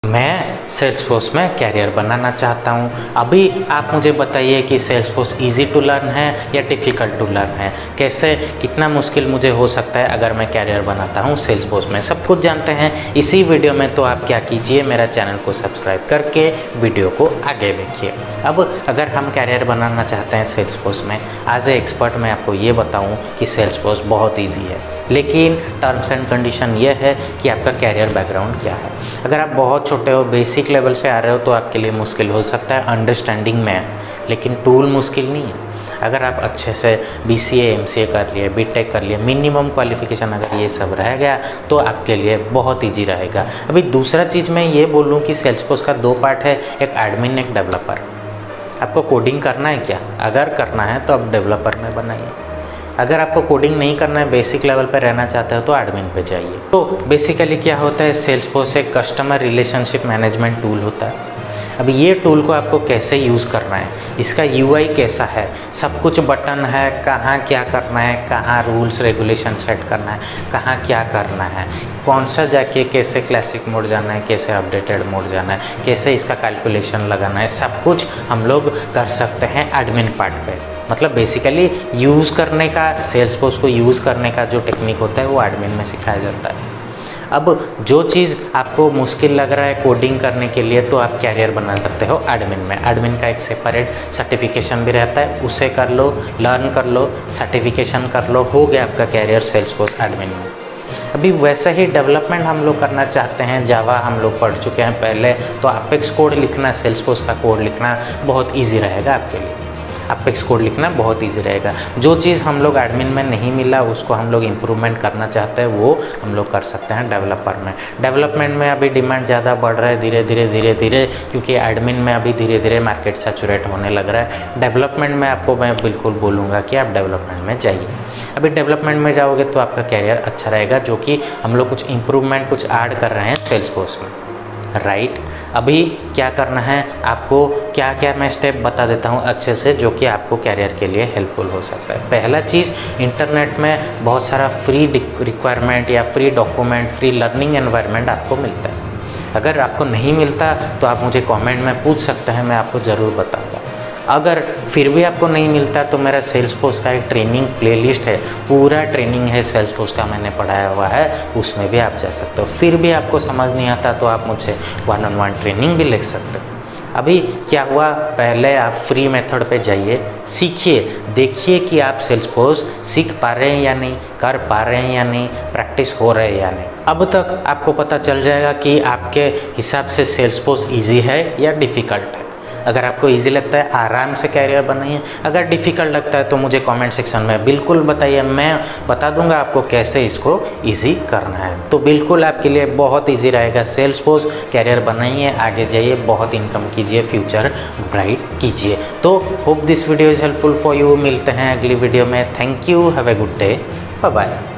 मैं सेल्सफोर्स में कैरियर बनाना चाहता हूँ। अभी आप मुझे बताइए कि सेल्सफोर्स इजी टू लर्न है या डिफ़िकल्ट टू लर्न है, कैसे कितना मुश्किल मुझे हो सकता है अगर मैं कैरियर बनाता हूँ सेल्सफोर्स में, सब कुछ जानते हैं इसी वीडियो में। तो आप क्या कीजिए, मेरा चैनल को सब्सक्राइब करके वीडियो को आगे देखिए। अब अगर हम कैरियर बनाना चाहते हैं सेल्सफोर्स में, एज ए एक्सपर्ट मैं आपको ये बताऊँ कि सेल्सफोर्स बहुत ईजी है, लेकिन टर्म्स एंड कंडीशन ये है कि आपका कैरियर बैकग्राउंड क्या है। अगर आप बहुत छोटे हो, बेसिक लेवल से आ रहे हो, तो आपके लिए मुश्किल हो सकता है अंडरस्टैंडिंग में, लेकिन टूल मुश्किल नहीं है। अगर आप अच्छे से BCA MCA कर लिए, BTech कर लिए, मिनिमम क्वालिफिकेशन अगर ये सब रह गया तो आपके लिए बहुत ईजी रहेगा। अभी दूसरा चीज़ मैं ये बोलूँ कि सेल्सफोर्स का 2 पार्ट है, एक एडमिन एक डेवलपर। आपको कोडिंग करना है क्या? अगर करना है तो आप डेवलपर में बनाइए। अगर आपको कोडिंग नहीं करना है, बेसिक लेवल पर रहना चाहते हो तो एडमिन पे जाइए। तो बेसिकली क्या होता है, सेल्सफोर्स एक कस्टमर रिलेशनशिप मैनेजमेंट टूल होता है। अभी ये टूल को आपको कैसे यूज़ करना है, इसका UI कैसा है, सब कुछ बटन है, कहाँ क्या करना है, कहाँ रूल्स रेगुलेशन सेट करना है, कहाँ क्या करना है, कौन सा जाके कैसे क्लासिक मोड जाना है, कैसे अपडेटेड मोड जाना है, कैसे इसका कैलकुलेशन लगाना है, सब कुछ हम लोग कर सकते हैं एडमिन पार्ट पे। मतलब बेसिकली यूज़ करने का, सेल्सफोर्स को यूज़ करने का जो टेक्निक होता है वो एडमिन में सिखाया जाता है। अब जो चीज़ आपको मुश्किल लग रहा है कोडिंग करने के लिए, तो आप कैरियर बना सकते हो एडमिन में। एडमिन का एक सेपरेट सर्टिफिकेशन भी रहता है, उसे कर लो, लर्न कर लो, सर्टिफिकेशन कर लो, हो गया आपका कैरियर सेल्सफोर्स एडमिन में। अभी वैसे ही डेवलपमेंट हम लोग करना चाहते हैं, जावा हम लोग पढ़ चुके हैं पहले, तो अपेक्स कोड लिखना, सेल्सफोर्स का कोड लिखना बहुत ईजी रहेगा आपके लिए। अपेक्स कोड लिखना बहुत इजी रहेगा। जो चीज़ हम लोग एडमिन में नहीं मिला, उसको हम लोग इम्प्रूवमेंट करना चाहते हैं, वो हम लोग कर सकते हैं डेवलपर में। डेवलपमेंट में अभी डिमांड ज़्यादा बढ़ रहा है धीरे धीरे, क्योंकि एडमिन में अभी धीरे धीरे मार्केट सैचुरेट होने लग रहा है। डेवलपमेंट में आपको मैं बिल्कुल बोलूँगा कि आप डेवलपमेंट में जाइए। अभी डेवलपमेंट में जाओगे तो आपका कैरियर अच्छा रहेगा, जो कि हम लोग कुछ इम्प्रूवमेंट कुछ ऐड कर रहे हैं सेल्सफोर्स में, राइट। अभी क्या करना है आपको, क्या क्या मैं स्टेप बता देता हूँ अच्छे से, जो कि आपको कैरियर के लिए हेल्पफुल हो सकता है। पहला चीज़, इंटरनेट में बहुत सारा फ्री रिक्वायरमेंट या free document, free learning environment आपको मिलता है। अगर आपको नहीं मिलता तो आप मुझे कमेंट में पूछ सकते हैं, मैं आपको ज़रूर बताऊँगा। अगर फिर भी आपको नहीं मिलता तो मेरा सेल्सफोर्स का एक ट्रेनिंग प्लेलिस्ट है, पूरा ट्रेनिंग है सेल्सफोर्स का, मैंने पढ़ाया हुआ है, उसमें भी आप जा सकते हो। फिर भी आपको समझ नहीं आता तो आप मुझसे 1-on-1 ट्रेनिंग भी ले सकते हो। अभी क्या हुआ, पहले आप फ्री मेथड पे जाइए, सीखिए, देखिए कि आप सेल्सफोर्स सीख पा रहे हैं या नहीं, कर पा रहे हैं या नहीं, प्रैक्टिस हो रहे हैं या नहीं। अब तक आपको पता चल जाएगा कि आपके हिसाब से सेल्सफोर्स ईजी है या डिफ़िकल्ट है। अगर आपको इजी लगता है आराम से कैरियर बनाइए, अगर डिफ़िकल्ट लगता है तो मुझे कमेंट सेक्शन में बिल्कुल बताइए, मैं बता दूंगा आपको कैसे इसको इजी करना है। तो बिल्कुल आपके लिए बहुत इजी रहेगा सेल्सफोर्स। कैरियर बनाइए, आगे जाइए, बहुत इनकम कीजिए, फ्यूचर ब्राइट कीजिए। तो hope this video is helpful for you. मिलते हैं अगली वीडियो में। Thank you, have a good day, bye bye.